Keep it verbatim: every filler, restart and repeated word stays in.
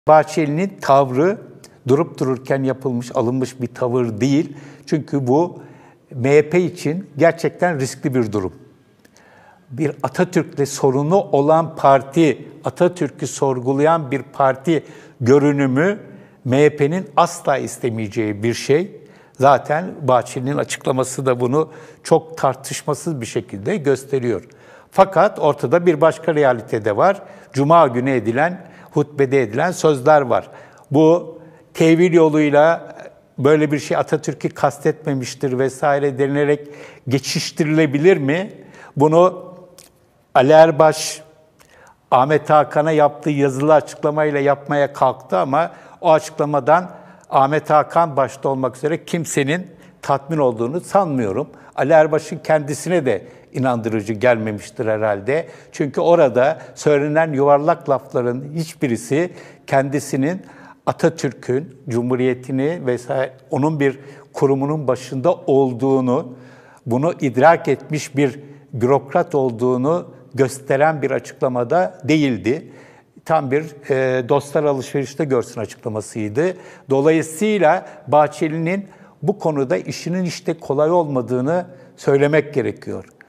Bahçeli'nin tavrı durup dururken yapılmış, alınmış bir tavır değil. Çünkü bu M H P için gerçekten riskli bir durum. Bir Atatürk'le sorunu olan parti, Atatürk'ü sorgulayan bir parti görünümü M H P'nin asla istemeyeceği bir şey. Zaten Bahçeli'nin açıklaması da bunu çok tartışmasız bir şekilde gösteriyor. Fakat ortada bir başka realite de var. Cuma günü edilen, hutbede edilen sözler var. Bu tevil yoluyla böyle bir şey Atatürk'ü kastetmemiştir vesaire denilerek geçiştirilebilir mi? Bunu Ali Erbaş, Ahmet Hakan'a yaptığı yazılı açıklamayla yapmaya kalktı ama o açıklamadan Ahmet Hakan başta olmak üzere kimsenin tatmin olduğunu sanmıyorum. Ali Erbaş'ın kendisine de inandırıcı gelmemiştir herhalde. Çünkü orada söylenen yuvarlak lafların hiçbirisi kendisinin Atatürk'ün, Cumhuriyetini vesaire onun bir kurumunun başında olduğunu, bunu idrak etmiş bir bürokrat olduğunu gösteren bir açıklamada değildi. Tam bir e, dostlar alışverişte görsün açıklamasıydı. Dolayısıyla Bahçeli'nin bu konuda işinin işte kolay olmadığını söylemek gerekiyor.